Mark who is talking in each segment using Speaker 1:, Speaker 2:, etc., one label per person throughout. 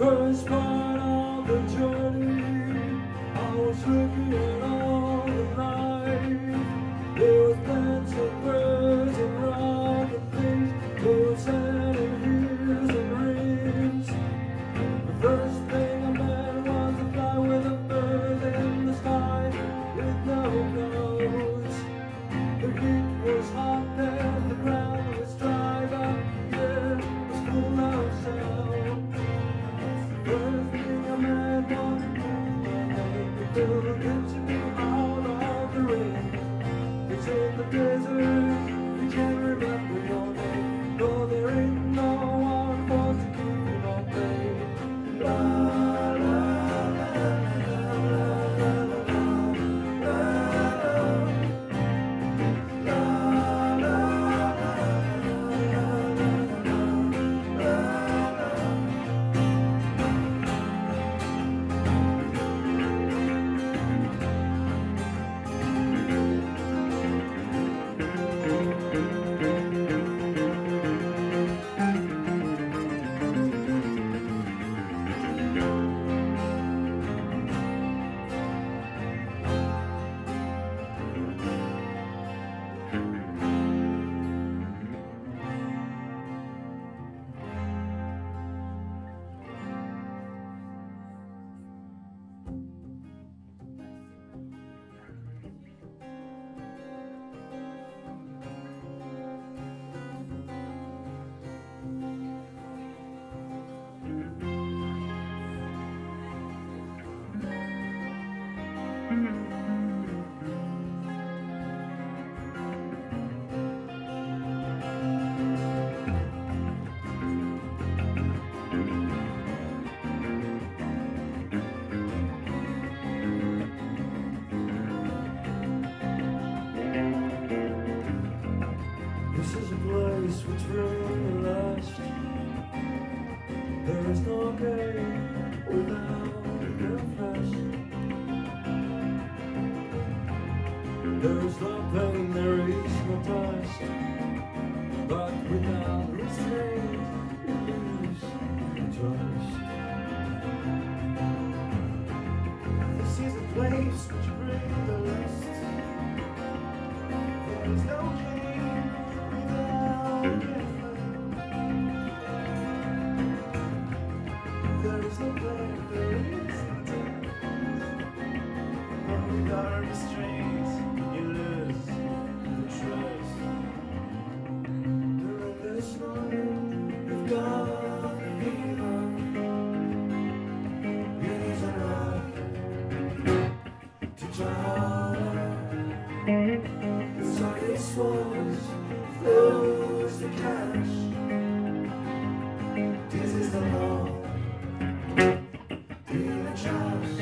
Speaker 1: First part of the journey, I was looking at all the life. There was plants and birds and rock and things. There was sand and hills and rings. The first thing I met was a fly with a bird in the sky with no clouds. The heat was hot and the ground was dry, but the air was full of sound. First thing I met was a girl who came to me out of the rain. It's in the desert, you can't remember your name. Though there ain't no one for to keep you on pain. La la la la la la This is a place which will last. There is no pain without a fast. There is no pain, there is no trust. But without restraint, you lose your trust. This is a place which brings the lust. There is no pain without there is no pain, there is no time. But without restraint, you lose the trust. During this night, you've got the fever. You need a rock to drown. Inside these walls flows the cash. This is the law. Demon trust.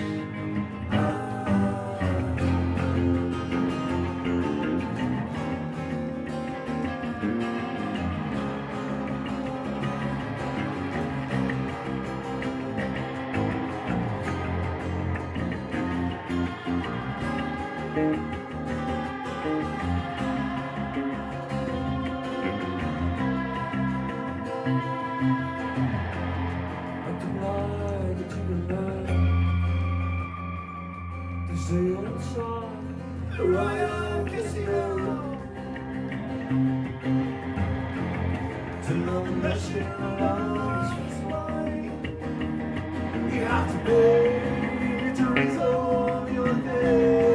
Speaker 1: Stay outside the Royal Casino to know the machine alarms was mine. You have to pay to resolve your day.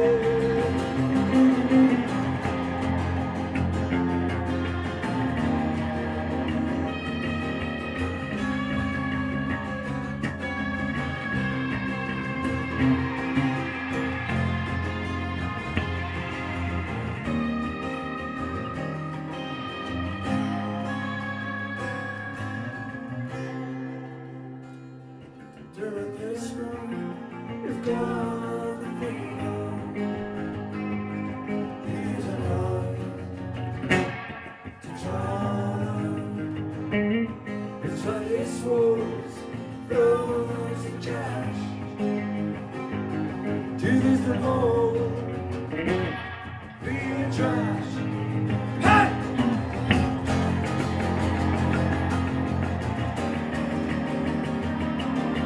Speaker 1: During this room, you've got the freedom. Here's a life to try. Inside these walls, flows the cash. To this the whole, being trash. Hey!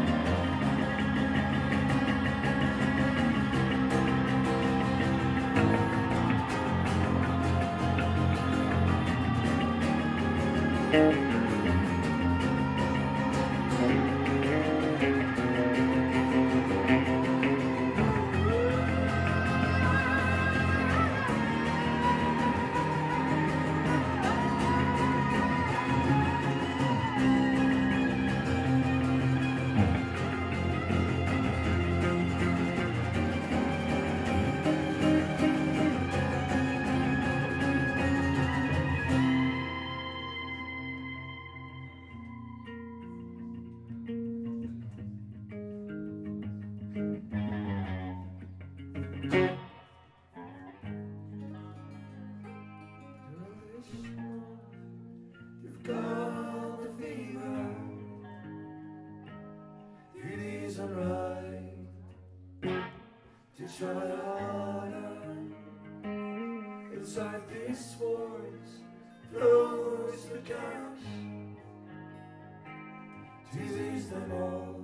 Speaker 1: inside these walls flows the cash to ease them all.